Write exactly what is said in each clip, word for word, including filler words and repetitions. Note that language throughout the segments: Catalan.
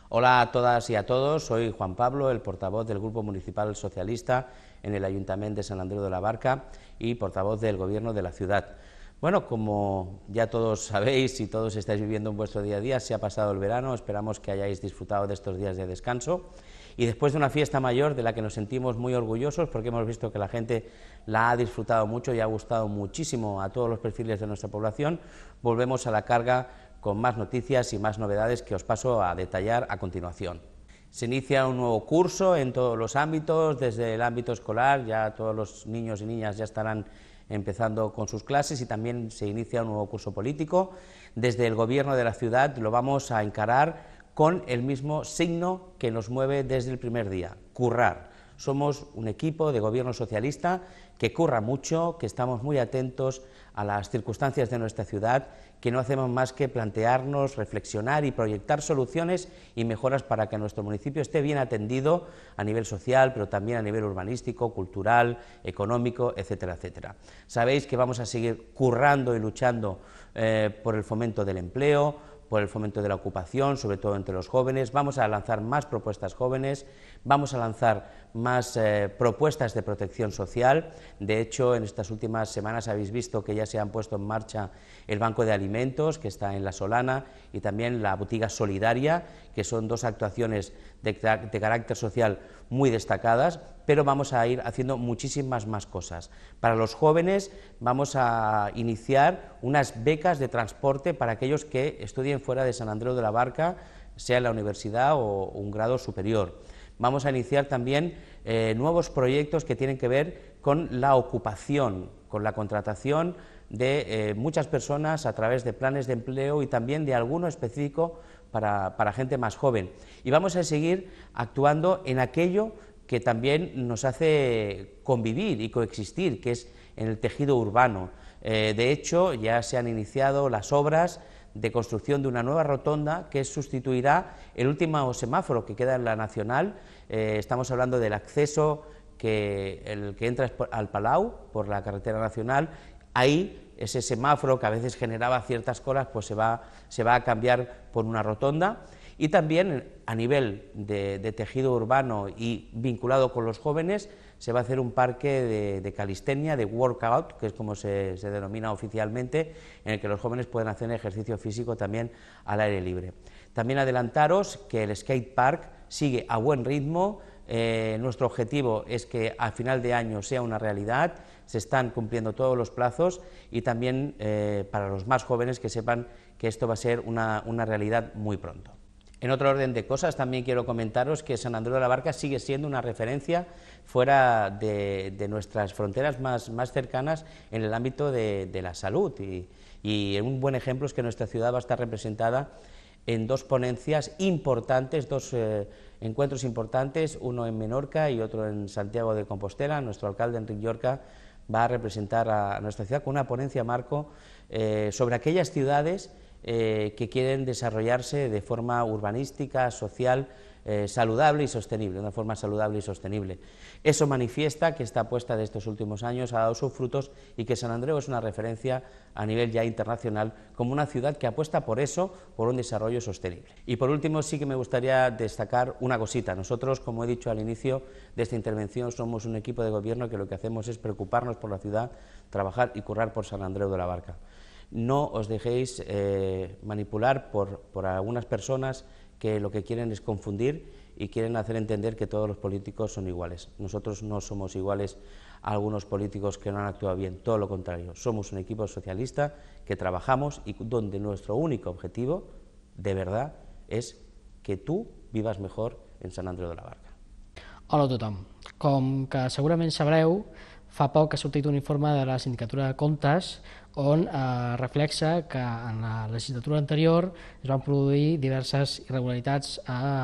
Hola a todas y a todos, soy Juan Pablo, el portavoz del Grupo Municipal Socialista en el Ayuntamiento de Sant Andreu de la Barca y portavoz del Gobierno de la ciudad. Bueno, como ya todos sabéis y todos estáis viviendo en vuestro día a día, se ha pasado el verano, esperamos que hayáis disfrutado de estos días de descanso y después de una fiesta mayor de la que nos sentimos muy orgullosos porque hemos visto que la gente la ha disfrutado mucho y ha gustado muchísimo a todos los perfiles de nuestra población, volvemos a la carga con más noticias y más novedades que os paso a detallar a continuación. Se inicia un nuevo curso en todos los ámbitos, desde el ámbito escolar, ya todos los niños y niñas ya estarán empezando con sus clases y también se inicia un nuevo curso político. Desde el Gobierno de la ciudad lo vamos a encarar con el mismo signo que nos mueve desde el primer día, currar. Somos un equipo de gobierno socialista que curra mucho, que estamos muy atentos a las circunstancias de nuestra ciudad, que no hacemos más que plantearnos, reflexionar y proyectar soluciones y mejoras para que nuestro municipio esté bien atendido a nivel social, pero también a nivel urbanístico, cultural, económico, etcétera, etcétera. Sabéis que vamos a seguir currando y luchando eh, por el fomento del empleo, por el fomento de la ocupación, sobre todo entre los jóvenes, vamos a lanzar más propuestas jóvenes, vamos a lanzar más eh, propuestas de protección social. De hecho, en estas últimas semanas habéis visto que ya se han puesto en marcha el Banco de Alimentos, que está en La Solana, y también la Botiga Solidaria, que son dos actuaciones de, de carácter social muy destacadas, pero vamos a ir haciendo muchísimas más cosas. Para los jóvenes vamos a iniciar unas becas de transporte para aquellos que estudien fuera de Sant Andreu de la Barca, sea en la universidad o un grado superior. Vamos a iniciar también eh, nuevos proyectos que tienen que ver con la ocupación, con la contratación de eh, muchas personas a través de planes de empleo y también de alguno específico para, para gente más joven. Y vamos a seguir actuando en aquello que también nos hace convivir y coexistir, que es en el tejido urbano. Eh, de hecho, ya se han iniciado las obras de construcción de una nueva rotonda que sustituirá el último semáforo que queda en la Nacional. Eh, estamos hablando del acceso que, el que entra al Palau por la carretera nacional. Ahí ese semáforo que a veces generaba ciertas colas pues se va, se va a cambiar por una rotonda. Y también a nivel de, de tejido urbano y vinculado con los jóvenes se va a hacer un parque de, de calistenia, de workout, que es como se, se denomina oficialmente, en el que los jóvenes pueden hacer ejercicio físico también al aire libre. También adelantaros que el skate park sigue a buen ritmo. Eh, nuestro objetivo es que a final de año sea una realidad, se están cumpliendo todos los plazos y también eh, para los más jóvenes que sepan que esto va a ser una, una realidad muy pronto. En otro orden de cosas, también quiero comentaros que Sant Andreu de la Barca sigue siendo una referencia fuera de, de nuestras fronteras más, más cercanas en el ámbito de, de la salud y, y un buen ejemplo es que nuestra ciudad va a estar representada en dos ponencias importantes, dos eh, encuentros importantes, uno en Menorca y otro en Santiago de Compostela. Nuestro alcalde, Enric Llorca, va a representar a nuestra ciudad con una ponencia marco eh, sobre aquellas ciudades Eh, que quieren desarrollarse de forma urbanística, social, eh, saludable y sostenible, de una forma saludable y sostenible. Eso manifiesta que esta apuesta de estos últimos años ha dado sus frutos y que Sant Andreu es una referencia a nivel ya internacional como una ciudad que apuesta por eso, por un desarrollo sostenible. Y por último sí que me gustaría destacar una cosita. Nosotros, como he dicho al inicio de esta intervención, somos un equipo de gobierno que lo que hacemos es preocuparnos por la ciudad, trabajar y currar por Sant Andreu de la Barca. No os dejéis eh, manipular por, por algunas personas que lo que quieren es confundir y quieren hacer entender que todos los políticos son iguales. Nosotros no somos iguales a algunos políticos que no han actuado bien, todo lo contrario. Somos un equipo socialista que trabajamos y donde nuestro único objetivo, de verdad, es que tú vivas mejor en Sant Andreu de la Barca. Hola a tothom. Com que segurament sabreu, fa poc ha sortit un informe de la Sindicatura de Comptes on eh, reflexa que en la legislatura anterior es van produir diverses irregularitats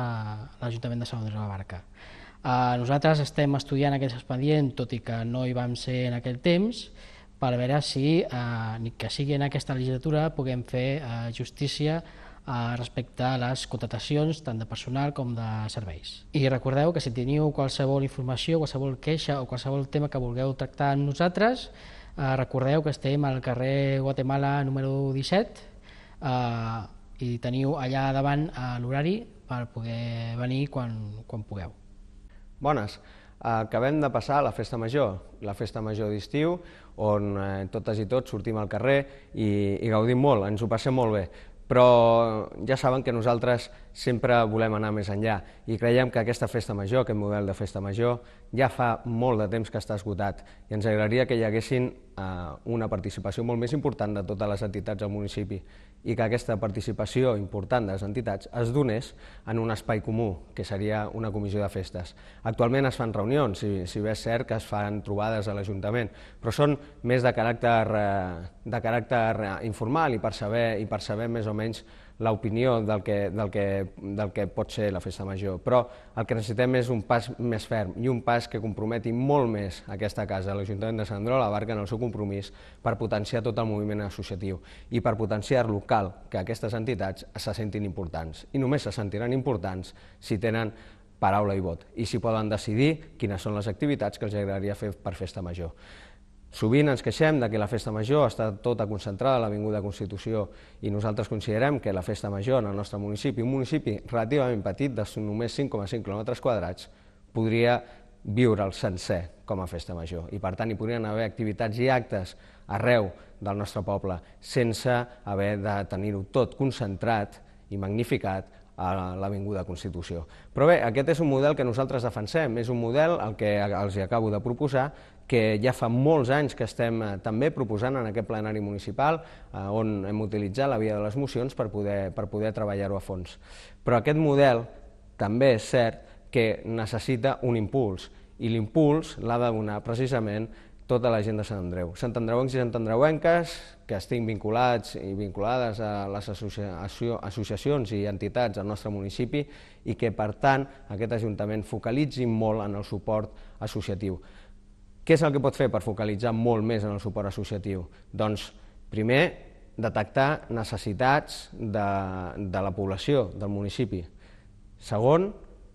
a l'Ajuntament de Sant Andreu de la Barca. Eh, nosaltres estem estudiant aquest expedient, tot i que no hi vam ser en aquell temps, per veure si, eh, ni que sigui en aquesta legislatura, puguem fer eh, justícia eh, respecte a les contratacions tant de personal com de serveis. I recordeu que si teniu qualsevol informació, qualsevol queixa o qualsevol tema que vulgueu tractar amb nosaltres, eh, recordeu que estem al carrer Guatemala número disset eh, i teniu allà davant eh, l'horari per poder venir quan, quan pugueu. Bones. Acabem de passar la Festa Major, la Festa Major d'estiu, on eh, totes i tots sortim al carrer i, i gaudim molt, ens ho passem molt bé. Però ja saben que nosaltres sempre volem anar més enllà i creiem que aquesta Festa Major, aquest model de Festa Major, ja fa molt de temps que està esgotat i ens agradaria que hi haguessin eh, una participació molt més important de totes les entitats del municipi i que aquesta participació important de les entitats es donés en un espai comú, que seria una comissió de festes. Actualment es fan reunions, si, si bé és cert que es fan trobades a l'Ajuntament, però són més de caràcter, eh, de caràcter informal i per saber, i per saber més o menys l'opinió del, que, del, que, del que pot ser la Festa Major. Però el que necessitem és un pas més ferm i un pas que comprometi molt més aquesta casa, l'Ajuntament de Sant Andreu de la Barca, en el seu compromís per potenciar tot el moviment associatiu i per potenciar-lo cal que aquestes entitats se sentin importants. I només se sentiran importants si tenen paraula i vot i si poden decidir quines són les activitats que els agradaria fer per Festa Major. Sovint ens queixem de que la Festa Major està tota concentrada a l'Avinguda Constitució i nosaltres considerem que la Festa Major en el nostre municipi, un municipi relativament petit, de només cinc coma cinc quilòmetres quadrats, podria viure'l sencer com a Festa Major i per tant hi podrien haver activitats i actes arreu del nostre poble sense haver de tenir-ho tot concentrat i magnificat a l'Avinguda Constitució. Però bé, aquest és un model que nosaltres defensem, és un model el que els acabo de proposar, que ja fa molts anys que estem també proposant en aquest plenari municipal, on hem utilitzat la via de les mocions per poder, per poder treballar-ho a fons. Però aquest model també és cert que necessita un impuls, i l'impuls l'ha de donar precisament tota la gent de Sant Andreu. Santandreuencs i santandreuenques que estiguin vinculats i vinculades a les associacions i entitats del nostre municipi i que, per tant, aquest Ajuntament focalitzi molt en el suport associatiu. Què és el que pot fer per focalitzar molt més en el suport associatiu? Doncs, primer, detectar necessitats de, de la població del municipi. Segon,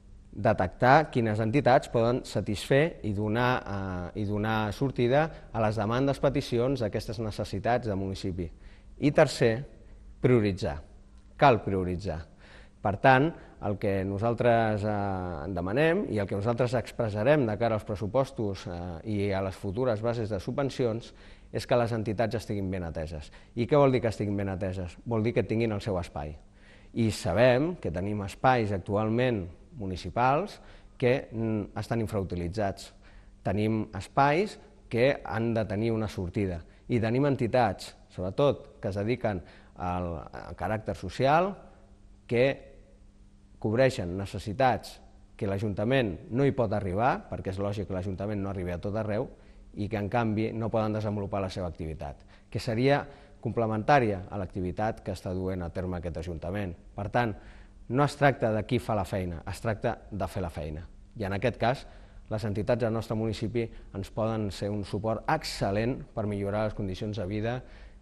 detectar quines entitats poden satisfer i donar, eh, i donar sortida a les demandes, peticions d'aquestes necessitats del municipi. I tercer, prioritzar. Cal prioritzar. Per tant, el que nosaltres eh, demanem i el que nosaltres expressarem de cara als pressupostos eh, i a les futures bases de subvencions és que les entitats estiguin ben ateses. I què vol dir que estiguin ben ateses? Vol dir que tinguin el seu espai. I sabem que tenim espais actualment municipals que estan infrautilitzats. Tenim espais que han de tenir una sortida. I tenim entitats, sobretot, que es dediquen al, al caràcter social, que cobreixen necessitats que l'Ajuntament no hi pot arribar, perquè és lògic que l'Ajuntament no arribi a tot arreu, i que en canvi no poden desenvolupar la seva activitat, que seria complementària a l'activitat que està duent a terme aquest Ajuntament. Per tant, no es tracta de qui fa la feina, es tracta de fer la feina. I en aquest cas, les entitats del nostre municipi ens poden ser un suport excel·lent per millorar les condicions de vida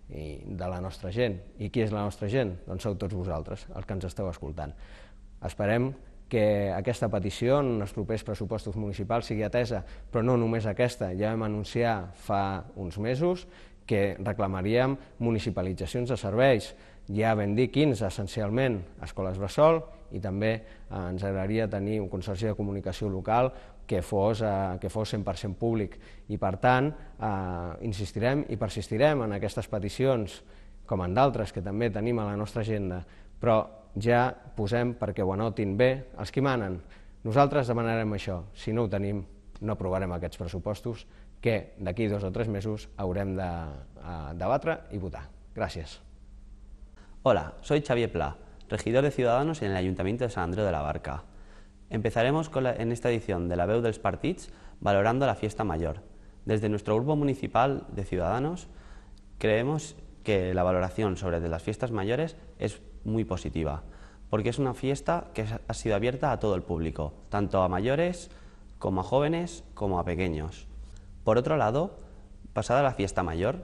de la nostra gent. I qui és la nostra gent? Doncs sou tots vosaltres, els que ens esteu escoltant. Esperem que aquesta petició en els propers pressupostos municipals sigui atesa, però no només aquesta. Ja vam anunciar fa uns mesos que reclamaríem municipalitzacions de serveis. Ja vam dir quins, essencialment, escoles bressol, i també ens agradaria tenir un consorci de comunicació local que fos, eh, que fos cent per cent públic. I, per tant, eh, insistirem i persistirem en aquestes peticions, com en d'altres que també tenim a la nostra agenda, però ja posem perquè ho anotin bé els qui manen. Nosaltres demanarem això. Si no ho tenim, no aprovarem aquests pressupostos que d'aquí dos o tres mesos haurem de eh, debatre i votar. Gràcies. Hola, soy Xavier Pla, regidor de Ciudadanos en el Ayuntamiento de Sant Andreu de la Barca. Empezaremos con la, en esta edición de la Veu dels Partits valorando la fiesta mayor. Desde nuestro grupo municipal de Ciudadanos creemos que la valoración sobre las fiestas mayores es muy positiva, porque es una fiesta que ha sido abierta a todo el público, tanto a mayores como a jóvenes como a pequeños. Por otro lado, pasada la fiesta mayor,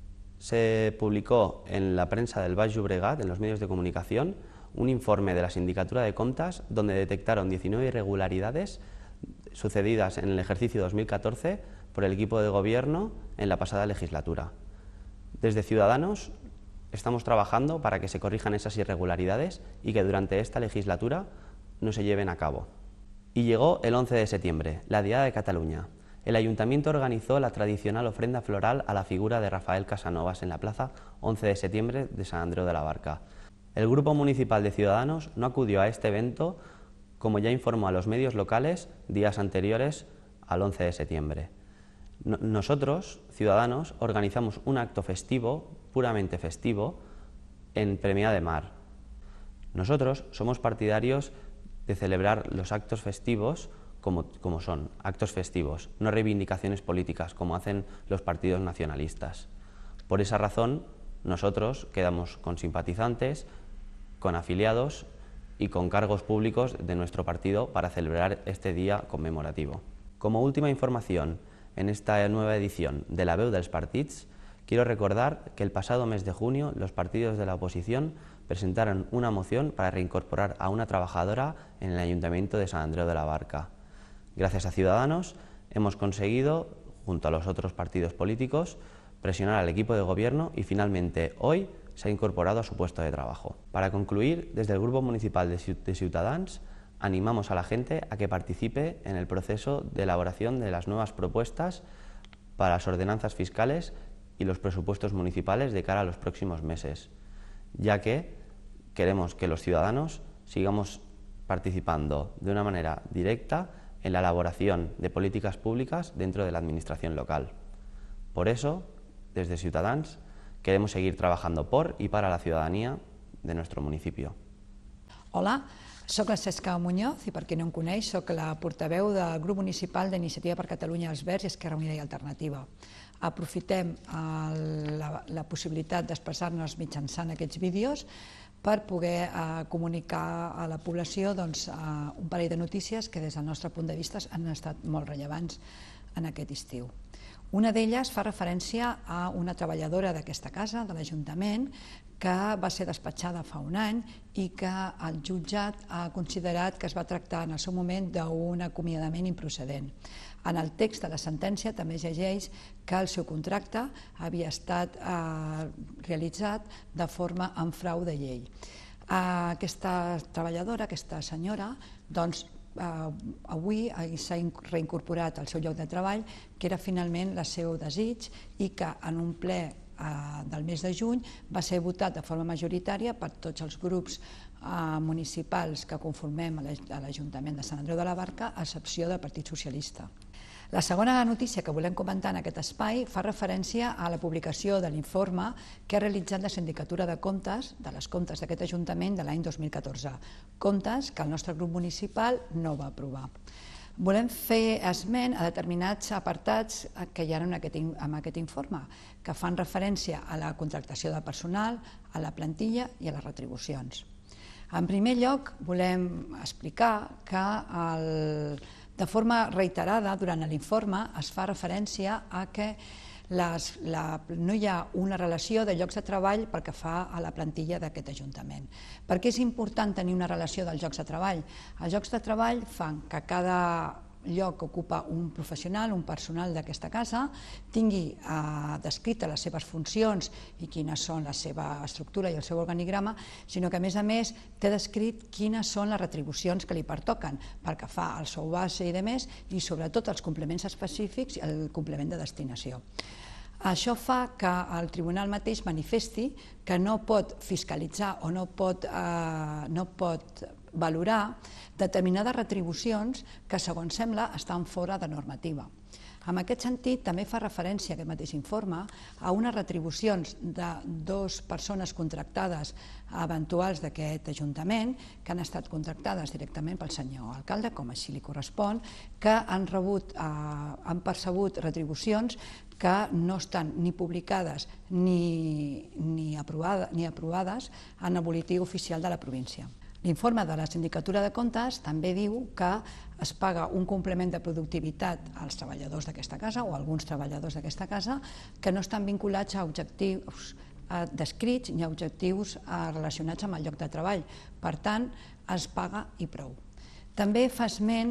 se publicó en la prensa del Baix Llobregat, en los medios de comunicación, un informe de la Sindicatura de Comptes donde detectaron diecinueve irregularidades sucedidas en el ejercicio dos mil catorce por el equipo de gobierno en la pasada legislatura. Desde Ciudadanos estamos trabajando para que se corrijan esas irregularidades y que durante esta legislatura no se lleven a cabo. Y llegó el once de septiembre, la Diada de Cataluña. El Ayuntamiento organizó la tradicional ofrenda floral a la figura de Rafael Casanovas en la plaza once de septiembre de Sant Andreu de la Barca. El Grupo Municipal de Ciudadanos no acudió a este evento, como ya informó a los medios locales días anteriores al once de septiembre. Nosotros, Ciudadanos, organizamos un acto festivo, puramente festivo, en Premià de Mar. Nosotros somos partidarios de celebrar los actos festivos como, como son, actos festivos, no reivindicaciones políticas, como hacen los partidos nacionalistas. Por esa razón, nosotros quedamos con simpatizantes, con afiliados y con cargos públicos de nuestro partido para celebrar este día conmemorativo. Como última información, en esta nueva edición de La Veu dels Partits, quiero recordar que el pasado mes de junio los partidos de la oposición presentaron una moción para reincorporar a una trabajadora en el Ayuntamiento de Sant Andreu de la Barca. Gracias a Ciudadanos hemos conseguido, junto a los otros partidos políticos, presionar al equipo de gobierno y finalmente hoy se ha incorporado a su puesto de trabajo. Para concluir, desde el Grupo Municipal de Ciutadans animamos a la gente a que participe en el proceso de elaboración de las nuevas propuestas para las ordenanzas fiscales y los presupuestos municipales de cara a los próximos meses, ya que queremos que los ciudadanos sigamos participando de una manera directa en la elaboración de políticas públicas dentro de la administración local. Por eso, desde Ciutadans, queremos seguir trabajando por y para la ciudadanía de nuestro municipio. Hola, soc la Cesca Muñoz i per qui no em coneix, soc la portaveu del grup municipal d'Iniciativa per Catalunya Els Verds i Esquerra Unida i Alternativa. Aprofitem la, la possibilitat d'expressar-nos mitjançant aquests vídeos per poder eh, comunicar a la població doncs, eh, un parell de notícies que des del nostre punt de vista han estat molt rellevants en aquest estiu. Una d'elles fa referència a una treballadora d'aquesta casa, de l'Ajuntament, que va ser despatxada fa un any i que el jutjat ha considerat que es va tractar en el seu moment d'un acomiadament improcedent. En el text de la sentència també es llegeix que el seu contracte havia estat eh, realitzat de forma en frau de llei. Aquesta treballadora, aquesta senyora, doncs, Uh, avui s'ha reincorporat al seu lloc de treball, que era finalment el seu desig i que en un ple uh, del mes de juny va ser votat de forma majoritària per tots els grups uh, municipals que conformem a l'Ajuntament de Sant Andreu de la Barca, a excepció del Partit Socialista. La segona notícia que volem comentar en aquest espai fa referència a la publicació de l'informe que ha realitzat la Sindicatura de Comptes de les comptes d'aquest Ajuntament de l'any dos mil catorze, comptes que el nostre grup municipal no va aprovar. Volem fer esment a determinats apartats que hi ha en aquest, en aquest informe, que fan referència a la contractació de personal, a la plantilla i a les retribucions. En primer lloc, volem explicar que el de forma reiterada, durant l'informe, es fa referència a que les, la, no hi ha una relació de llocs de treball pel que fa a la plantilla d'aquest Ajuntament. Per què és important tenir una relació dels llocs de treball? Els llocs de treball fan que cada lloc que ocupa un professional, un personal d'aquesta casa, tingui eh, descrites les seves funcions i quines són la seva estructura i el seu organigrama, sinó que a més a més té descrit quines són les retribucions que li pertoquen pel que fa al sou base i demés, i sobretot els complements específics i el complement de destinació. Això fa que el tribunal mateix manifesti que no pot fiscalitzar o no pot, eh, no pot valorar determinades retribucions que, segons sembla, estan fora de normativa. En aquest sentit, també fa referència aquest mateix informe a unes retribucions de dues persones contractades eventuals d'aquest Ajuntament, que han estat contractades directament pel senyor alcalde, com així li correspon, que han rebut, eh, han percebut retribucions que no estan ni publicades ni, ni, aprovada, ni aprovades en el boletí oficial de la província. L'informe de la Sindicatura de Comptes també diu que es paga un complement de productivitat als treballadors d'aquesta casa o a alguns treballadors d'aquesta casa que no estan vinculats a objectius descrits ni a objectius relacionats amb el lloc de treball. Per tant, es paga i prou. També fa esment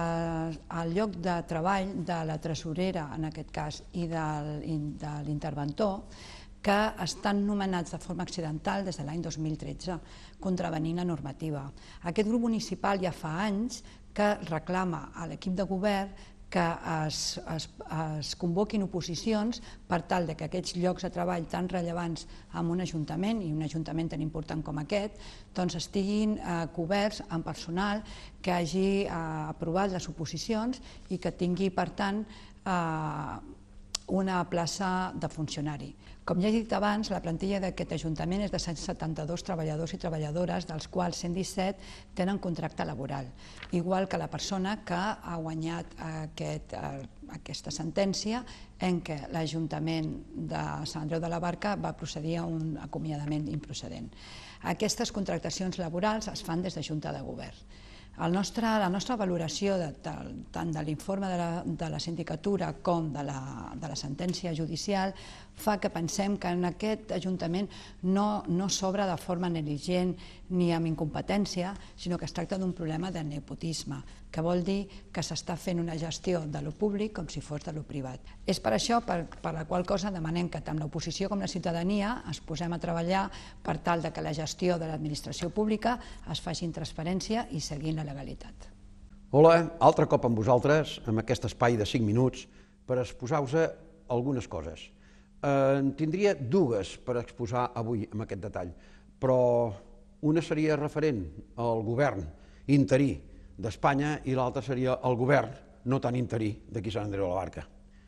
al lloc de treball de la tresorera, en aquest cas, i de l'interventor, que estan nomenats de forma accidental des de l'any dos mil tretze, contravenint la normativa. Aquest grup municipal ja fa anys que reclama a l'equip de govern que es, es, es convoquin oposicions per tal de que aquests llocs de treball tan rellevants en un ajuntament, i un ajuntament tan important com aquest, doncs estiguin eh, coberts amb personal que hagi eh, aprovat les oposicions i que tingui, per tant, eh, una plaça de funcionari. Com ja he dit abans, la plantilla d'aquest ajuntament és de cent setanta-dos treballadors i treballadores, dels quals cent disset tenen contracte laboral, igual que la persona que ha guanyat aquest, aquesta sentència en què l'Ajuntament de Sant Andreu de la Barca va procedir a un acomiadament improcedent. Aquestes contractacions laborals es fan des de Junta de Govern. El nostre, la nostra valoració de, de, tant de l'informe de, la, de la sindicatura com de la, de la sentència judicial fa que pensem que en aquest Ajuntament no, no s'obre de forma negligent ni amb incompetència, sinó que es tracta d'un problema de nepotisme, que vol dir que s'està fent una gestió de lo públic com si fos de lo privat. És per això per, per la qual cosa demanem que tant l'oposició com la ciutadania es posem a treballar per tal de que la gestió de l'administració pública es faci en transparència i seguint la legalitat. Hola, altre cop amb vosaltres, amb aquest espai de cinc minuts, per exposar-vos algunes coses. En tindria dues per exposar avui amb aquest detall, però una seria referent al govern interí d'Espanya i l'altra seria el govern no tan interí d'aquí Sant Andreu de la Barca.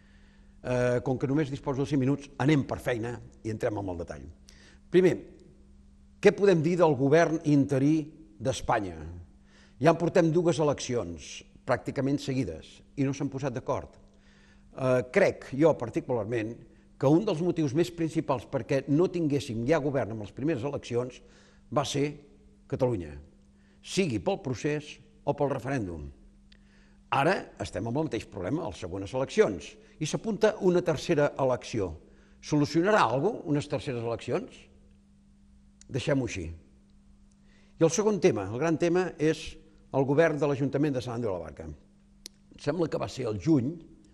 Com que només disposo de cinc minuts, anem per feina i entrem en el detall. Primer, què podem dir del govern interí d'Espanya? Ja en portem dues eleccions pràcticament seguides i no s'han posat d'acord. Crec, jo particularment, que un dels motius més principals perquè no tinguéssim ja govern en les primeres eleccions va ser Catalunya, sigui pel procés o pel referèndum. Ara estem amb el mateix problema a les segones eleccions i s'apunta una tercera elecció. Solucionarà alguna cosa, unes terceres eleccions? Deixem-ho així. I el segon tema, el gran tema, és el govern de l'Ajuntament de Sant Andreu de la Barca. Sembla que va ser el juny,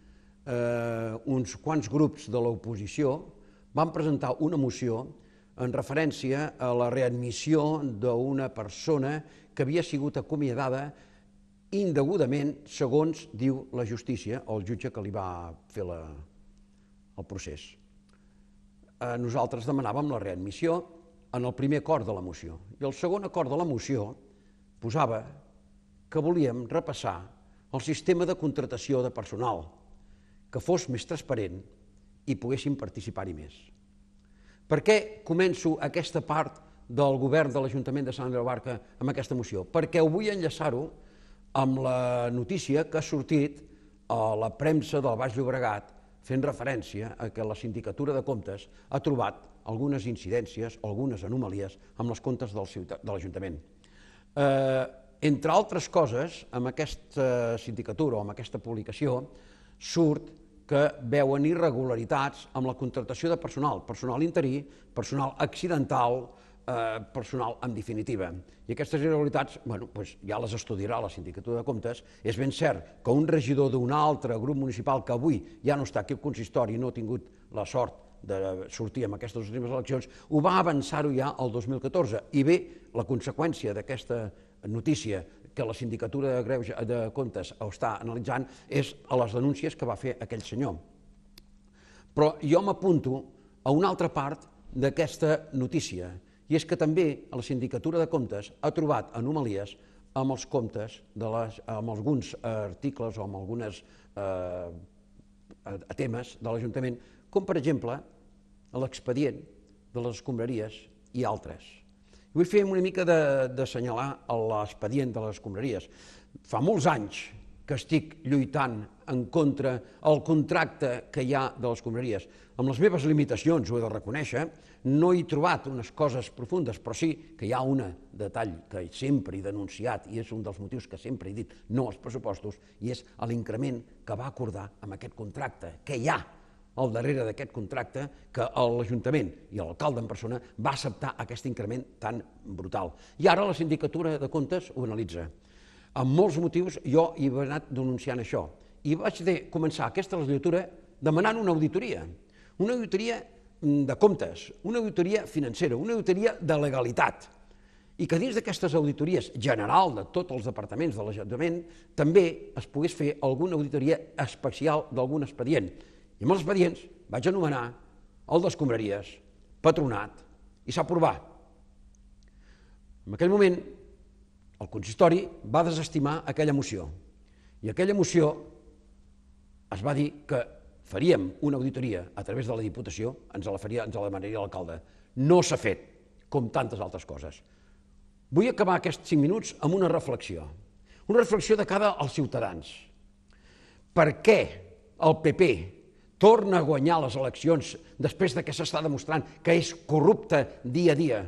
eh, uns quants grups de l'oposició van presentar una moció en referència a la readmissió d'una persona que havia sigut acomiadada indegudament, segons diu la justícia o el jutge que li va fer la, el procés. Eh, nosaltres demanàvem la readmissió en el primer acord de la moció. I el segon acord de la moció posava que volíem repassar el sistema de contratació de personal, que fos més transparent i poguessin participar-hi més. Per què començo aquesta part del govern de l'Ajuntament de Sant Andreu de la Barca amb aquesta moció? Perquè vull enllaçar-ho amb la notícia que ha sortit a la premsa del Baix Llobregat fent referència a que la Sindicatura de Comptes ha trobat algunes incidències o algunes anomalies amb els comptes de l'Ajuntament. Eh, entre altres coses, amb aquesta sindicatura o amb aquesta publicació surt que veuen irregularitats amb la contractació de personal, personal interí, personal accidental, eh, personal en definitiva. I aquestes irregularitats, bueno, doncs ja les estudiarà la Sindicatura de Comptes. És ben cert que un regidor d'un altre grup municipal que avui ja no està aquí al consistori i no ha tingut la sort de sortir amb aquestes últimes eleccions, ho va avançar-ho ja el dos mil catorze. I bé, la conseqüència d'aquesta notícia que la Sindicatura de Comptes ho està analitzant és a les denúncies que va fer aquell senyor. Però jo m'apunto a una altra part d'aquesta notícia, i és que també la Sindicatura de Comptes ha trobat anomalies amb els comptes, amb alguns articles o amb alguns temes de l'Ajuntament, com per exemple l'expedient de les escombraries i altres. Vull fer una mica d'assenyalar l'expedient de les escombraries. Fa molts anys que estic lluitant en contra del contracte que hi ha de les escombraries. Amb les meves limitacions, ho he de reconèixer, no he trobat unes coses profundes, però sí que hi ha un detall que sempre he denunciat i és un dels motius que sempre he dit no als pressupostos, i és l'increment que va acordar amb aquest contracte, que hi ha al darrere d'aquest contracte, que l'Ajuntament i l'alcalde en persona va acceptar aquest increment tan brutal. I ara la Sindicatura de Comptes ho analitza. Amb molts motius jo he anat denunciant això i vaig començar aquesta legislatura demanant una auditoria. Una auditoria de comptes, una auditoria financera, una auditoria de legalitat, i que dins d'aquestes auditories general de tots els departaments de l'Ajuntament també es pogués fer alguna auditoria especial d'algun expedient. I amb els expedients vaig anomenar el d'escombraries, patronat, i s'aprovà. En aquell moment, el consistori va desestimar aquella moció, i aquella moció es va dir que faríem una auditoria a través de la Diputació, ens la faria, ens la demanaria l'alcalde. No s'ha fet, com tantes altres coses. Vull acabar aquests cinc minuts amb una reflexió, una reflexió de cara als ciutadans. Per què el P P torna a guanyar les eleccions després que s'està demostrant que és corrupte dia a dia?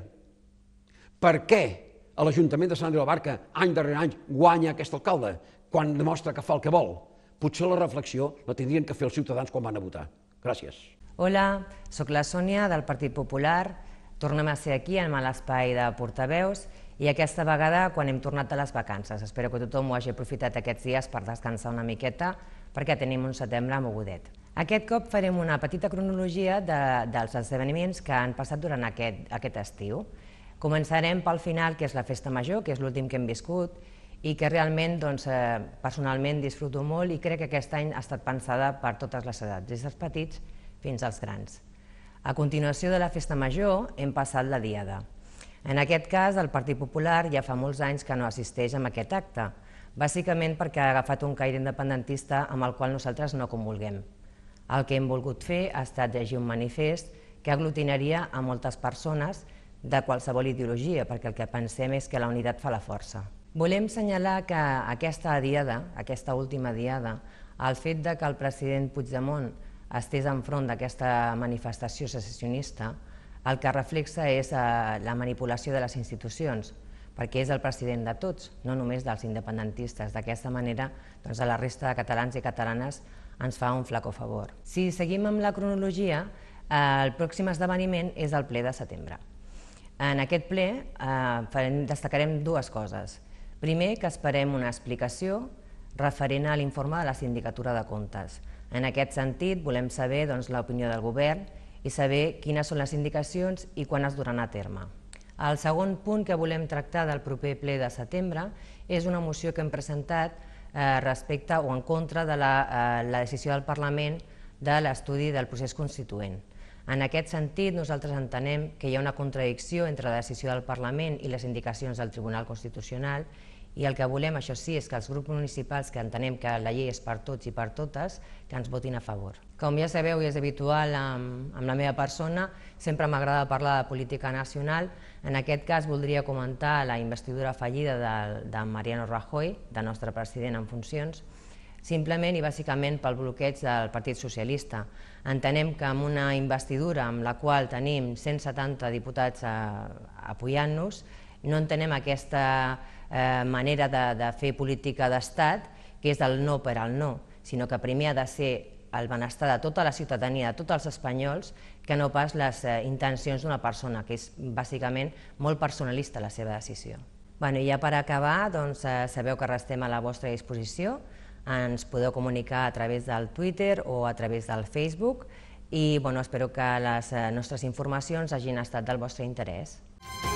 Per què l'Ajuntament de Sant Andreu de la Barca, any darrere any, guanya aquest alcalde quan demostra que fa el que vol? Potser la reflexió la tindrien que fer els ciutadans quan van a votar. Gràcies. Hola, sóc la Sònia del Partit Popular. Tornem a ser aquí amb l'espai de portaveus i aquesta vegada quan hem tornat de les vacances. Espero que tothom ho hagi aprofitat aquests dies per descansar una miqueta perquè tenim un setembre mogudet. Aquest cop farem una petita cronologia de, dels esdeveniments que han passat durant aquest, aquest estiu. Començarem pel final, que és la Festa Major, que és l'últim que hem viscut, i que realment doncs, eh, personalment disfruto molt i crec que aquest any ha estat pensada per totes les edats, des dels petits fins als grans. A continuació de la Festa Major hem passat la Diada. En aquest cas, el Partit Popular ja fa molts anys que no assisteix a aquest acte, bàsicament perquè ha agafat un caire independentista amb el qual nosaltres no comulguem. El que hem volgut fer ha estat llegir un manifest que aglutinaria a moltes persones de qualsevol ideologia, perquè el que pensem és que la unitat fa la força. Volem assenyalar que aquesta diada, aquesta última diada, el fet de que el president Puigdemont estés enfront d'aquesta manifestació secessionista, el que reflexa és la manipulació de les institucions, perquè és el president de tots, no només dels independentistes. D'aquesta manera, doncs, a la resta de catalans i catalanes ens fa un flac favor. Si seguim amb la cronologia, el pròxim esdeveniment és el ple de setembre. En aquest ple eh, destacarem dues coses. Primer, que esperem una explicació referent a l'informe de la Sindicatura de Comptes. En aquest sentit, volem saber doncs, l'opinió del govern i saber quines són les indicacions i quan es duran a terme. El segon punt que volem tractar del proper ple de setembre és una moció que hem presentat eh, respecte o en contra de la, eh, la decisió del Parlament de l'estudi del procés constituent. En aquest sentit, nosaltres entenem que hi ha una contradicció entre la decisió del Parlament i les indicacions del Tribunal Constitucional i el que volem, això sí, és que els grups municipals que entenem que la llei és per tots i per totes, que ens votin a favor. Com ja sabeu i és habitual amb, amb la meva persona, sempre m'agrada parlar de política nacional. En aquest cas voldria comentar la investidura fallida de, de Mariano Rajoy, del nostre president en funcions, simplement i bàsicament pel bloqueig del Partit Socialista. Entenem que amb una investidura amb la qual tenim cent setanta diputats apoyant-nos, no entenem aquesta eh, manera de, de fer política d'estat, que és el no per al no, sinó que primer ha de ser el benestar de tota la ciutadania, de tots els espanyols, que no pas les eh, intencions d'una persona, que és bàsicament molt personalista la seva decisió. Bueno, i ja per acabar, doncs, eh, sabeu que restem a la vostra disposició, ens podeu comunicar a través del Twitter o a través del Facebook i bueno, espero que les nostres informacions hagin estat del vostre interès.